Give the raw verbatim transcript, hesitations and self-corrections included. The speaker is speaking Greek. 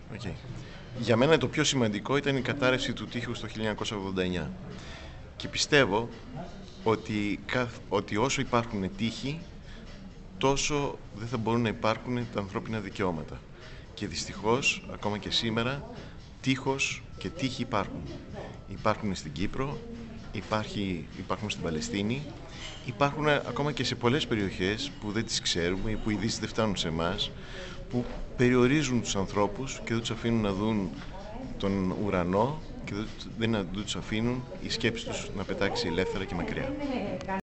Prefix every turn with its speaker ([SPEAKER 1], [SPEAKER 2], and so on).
[SPEAKER 1] Okay. Για μένα το πιο σημαντικό ήταν η κατάρρευση του τείχους το χίλια εννιακόσια ογδόντα εννιά. Και πιστεύω ότι, ότι όσο υπάρχουν τείχοι, τόσο δεν θα μπορούν να υπάρχουν τα ανθρώπινα δικαιώματα. Και δυστυχώς, ακόμα και σήμερα, τείχος και τείχοι υπάρχουν. Υπάρχουν στην Κύπρο, υπάρχει, υπάρχουν στην Παλαιστίνη, υπάρχουν ακόμα και σε πολλές περιοχές που δεν τις ξέρουμε ή που οι ειδήσεις δεν φτάνουν σε εμάς, που περιορίζουν τους ανθρώπους και δεν τους αφήνουν να δουν τον ουρανό και δεν τους αφήνουν η σκέψη τους να πετάξει ελεύθερα και μακριά.